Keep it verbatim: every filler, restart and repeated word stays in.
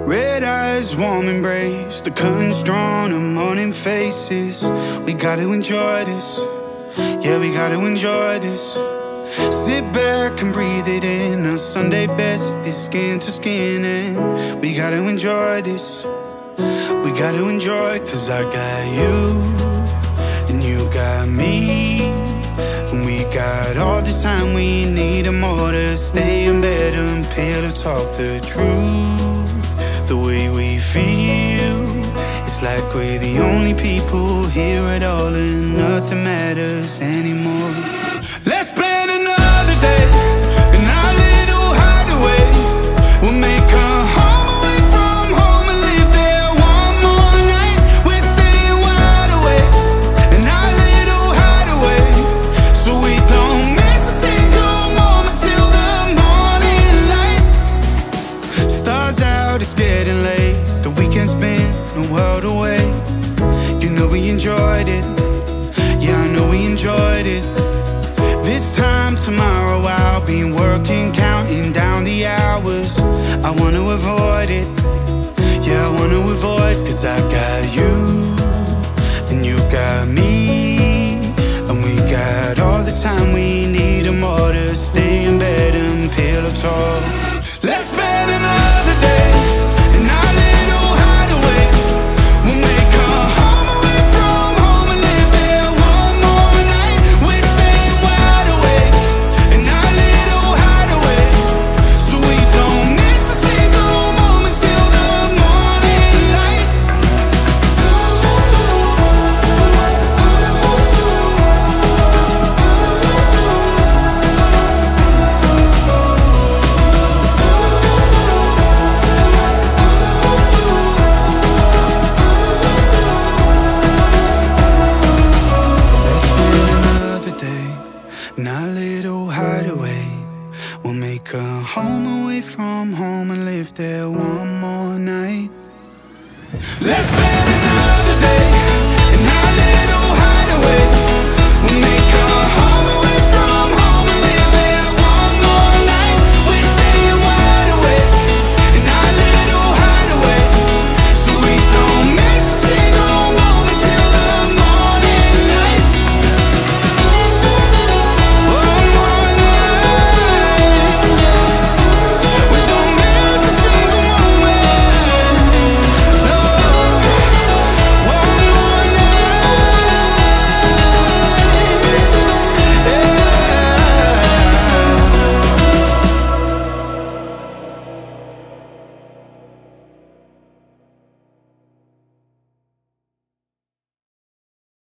Red eyes, warm embrace, the curtains drawn on morning faces. We gotta enjoy this, yeah, we gotta enjoy this. Sit back and breathe it in, our Sunday best is skin to skin. And we gotta enjoy this, we gotta enjoy, cause I got you, and you got me. And we got all the time we need and more to stay in bed and pillow talk the truth. The way we feel, it's like we're the only people here at all, and nothing matters anymore. Let's spend another day in our little hideaway. We'll make a home away from home and live there one more night. We're staying wide awake in our little hideaway, so we don't miss a single moment till the morning light. Stars out, it's getting late. The weekend's been a world away. You know we enjoyed it, yeah, I know we enjoyed it. This time tomorrow I'll be working, counting down the hours. I wanna avoid it, yeah, I wanna avoid, cause I got you, and you got me. And we got all the time we need and more to stay in bed and pillow talk. Let's spend another day in our little hideaway. We'll make a home away from home and live there one more night. We're staying wide awake in our little hideaway, so we don't miss a single moment till the morning light. In our little hideaway, we'll make a home away from home and live there one more night. Let's